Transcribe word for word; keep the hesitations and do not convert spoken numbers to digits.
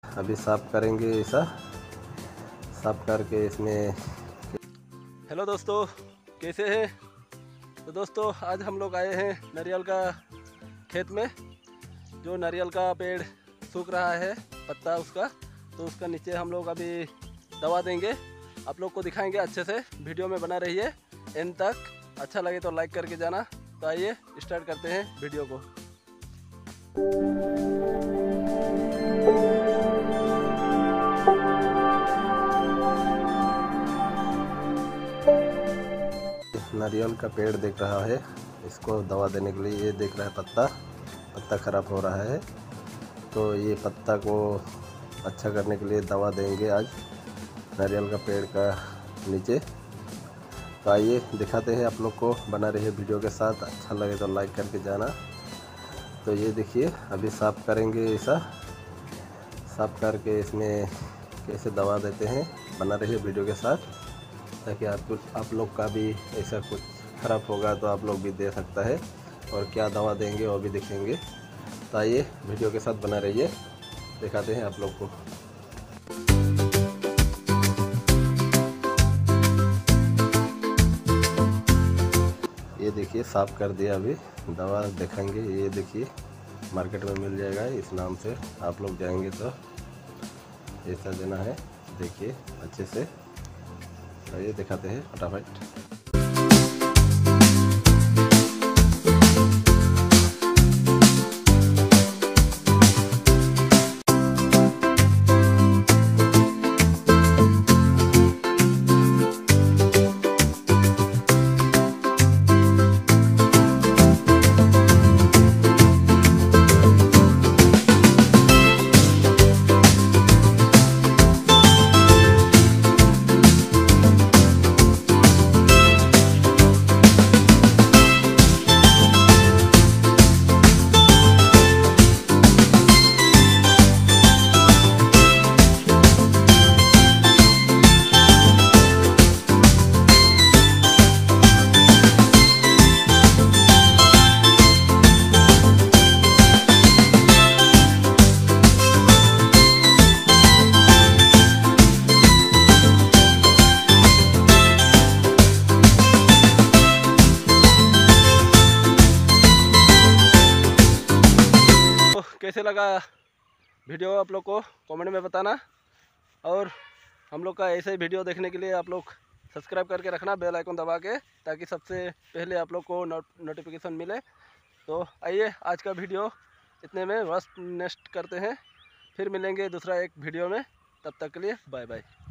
अभी साफ़ करेंगे ऐसा साफ़ करके इसमें। हेलो दोस्तों, कैसे हैं? तो दोस्तों आज हम लोग आए हैं नारियल का खेत में। जो नारियल का पेड़ सूख रहा है पत्ता उसका, तो उसका नीचे हम लोग अभी दवा देंगे। आप लोग को दिखाएंगे अच्छे से, वीडियो में बना रहिए एंड तक। अच्छा लगे तो लाइक करके जाना। तो आइए स्टार्ट करते हैं वीडियो को। नारियल का पेड़ देख रहा है, इसको दवा देने के लिए ये देख रहा है पत्ता पत्ता ख़राब हो रहा है, तो ये पत्ता को अच्छा करने के लिए दवा देंगे आज नारियल का पेड़ का नीचे। तो आइए दिखाते हैं आप लोग को, बना रहिए वीडियो के साथ। अच्छा लगे तो लाइक करके जाना। तो ये देखिए अभी साफ़ करेंगे ऐसा साफ़ करके इसमें कैसे दवा देते हैं, बना रहिए वीडियो के साथ, ताकि आप कुछ आप लोग का भी ऐसा कुछ ख़राब होगा तो आप लोग भी दे सकता है, और क्या दवा देंगे वो भी दिखेंगे। तो आइए वीडियो के साथ बना रहिए, दिखाते हैं आप लोग को। ये देखिए साफ़ कर दिया, अभी दवा देखेंगे। ये देखिए मार्केट में मिल जाएगा इस नाम से, आप लोग जाएंगे तो ऐसा देना है। देखिए अच्छे से, ये दिखाते हैं फटाफट। कैसे लगा वीडियो आप लोग को कमेंट में बताना, और हम लोग का ऐसे ही वीडियो देखने के लिए आप लोग सब्सक्राइब करके रखना, बेल आइकन दबा के, ताकि सबसे पहले आप लोग को नोटिफिकेशन मिले। तो आइए आज का वीडियो इतने में बस नेक्स्ट करते हैं, फिर मिलेंगे दूसरा एक वीडियो में। तब तक के लिए बाय बाय।